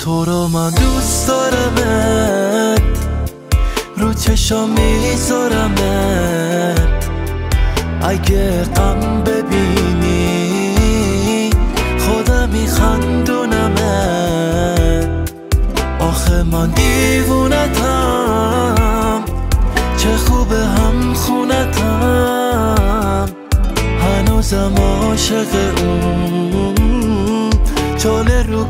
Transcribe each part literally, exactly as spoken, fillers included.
تو رو من دوست دارمت، رو چشام میذارمت. اگه غم ببینی خودم میخندونمت. آخه من دیوونتم، چه خوبه هم خونتم. هنوزم عاشق اون چاله رو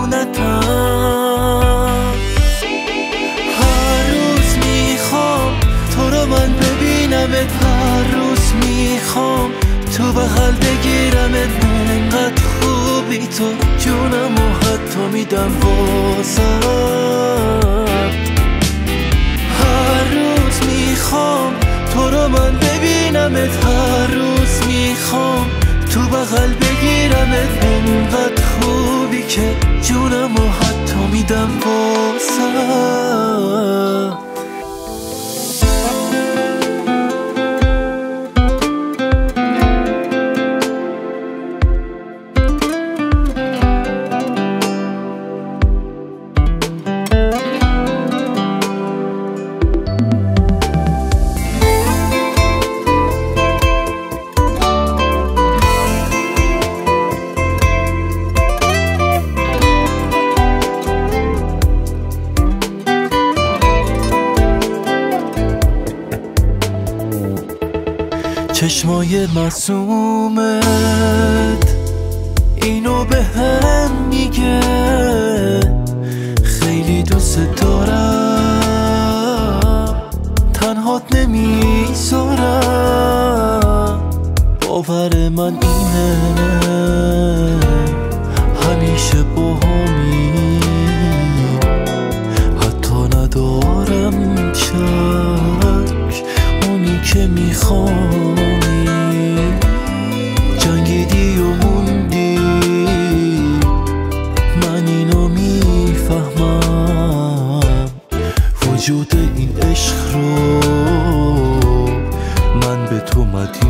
گونتم. هر روز میخوام تو رو من ببینمت، هر روز میخوام تو بغل بگیرمت. انقدر خوبی تو جونم و حتی میدم واسد. هر روز میخوام تو رو من ببینمت، هر روز میخوام تو بغل بگیرمت. انقدر خوبی که جونم و حتی میدم واسد. چشمای معصومت اینو به هم میگه، خیلی دوست دارم، تنهات نمیذارم. باور من اینه همیشه باهمی، حتی ندارم شک اونی که میخوام. جنگیدی و موندی، من اینو میفهمم. وجود این عشق رو من به تو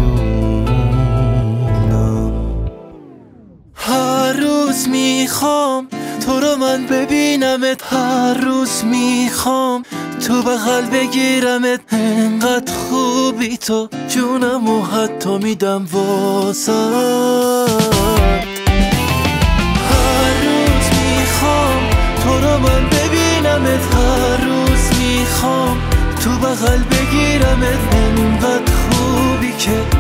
مدیونم. هر روز میخوام تو رو من ببینمت، هر روز میخوام تو بغل بگیرمت. انقدر خوبی تو جونم و حتی میدم واسد. هر روز میخوام تو رو من ببینمت، هر روز میخوام تو بغل بگیرمت. انقدر خوبی که